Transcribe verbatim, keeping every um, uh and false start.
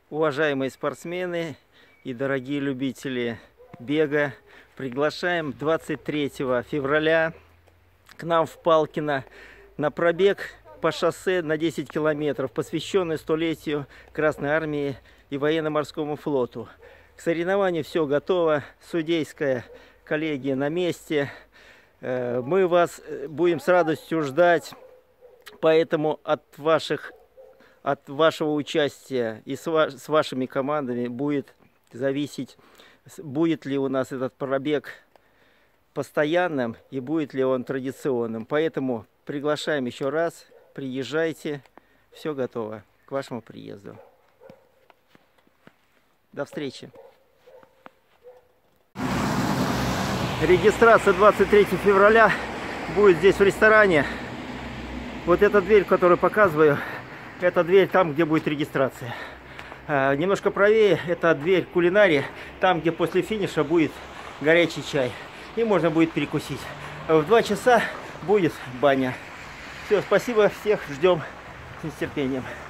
Уважаемые спортсмены и дорогие любители бега, приглашаем двадцать третьего февраля к нам в Палкино на пробег по шоссе на десять километров, посвященный столетию Красной Армии и Военно-Морскому флоту. К соревнованию все готово, судейская коллегия на месте. Мы вас будем с радостью ждать, поэтому от ваших От вашего участия и с, ва с вашими командами будет зависеть, будет ли у нас этот пробег постоянным и будет ли он традиционным. Поэтому приглашаем еще раз, приезжайте, все готово к вашему приезду. До встречи. Регистрация двадцать третьего февраля будет здесь в ресторане. Вот эта дверь, которую показываю, это дверь там, где будет регистрация. А, немножко правее, это дверь кулинарии, там, где после финиша будет горячий чай. И можно будет перекусить. В два часа будет баня. Все, спасибо, всех ждем с нетерпением.